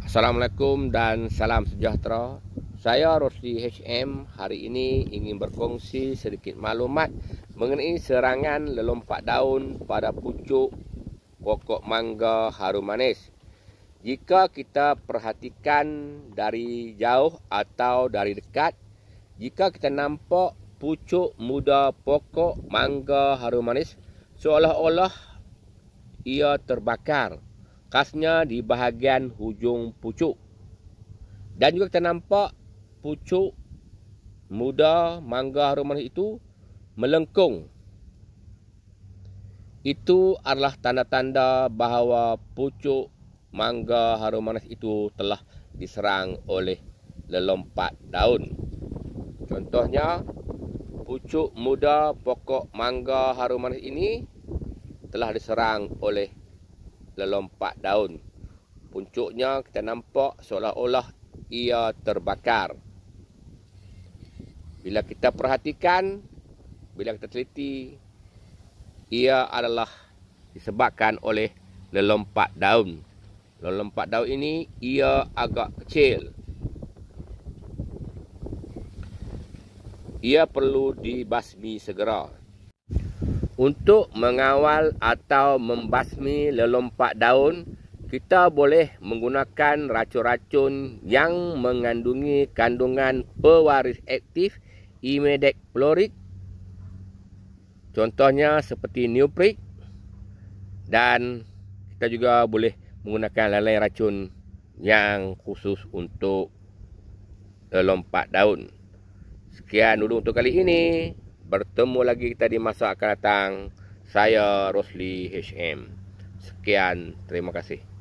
Assalamualaikum dan salam sejahtera. Saya Rosli HM hari ini ingin berkongsi sedikit maklumat mengenai serangan lelompat daun pada pucuk pokok mangga harum manis. Jika kita perhatikan dari jauh atau dari dekat, jika kita nampak pucuk muda pokok mangga harum manis, seolah-olah ia terbakar, khasnya di bahagian hujung pucuk. Dan juga kita nampak pucuk muda mangga harum manis itu melengkung. Itu adalah tanda-tanda bahawa pucuk mangga harum manis itu telah diserang oleh lelompat daun. Contohnya, pucuk muda pokok mangga harum manis ini telah diserang oleh lelompat daun. Puncuknya kita nampak seolah-olah ia terbakar. Bila kita perhatikan, bila kita teliti, ia adalah disebabkan oleh lelompat daun. Lelompat daun ini ia agak kecil. Ia perlu dibasmi segera. Untuk mengawal atau membasmi lelompat daun, kita boleh menggunakan racun-racun yang mengandungi kandungan pewaris aktif imidacloprid. Contohnya seperti neoprik, dan kita juga boleh menggunakan lain-lain racun yang khusus untuk lelompat daun. Sekian dulu untuk kali ini. Bertemu lagi kita di masa akan datang. Saya Rosli HM. Sekian, terima kasih.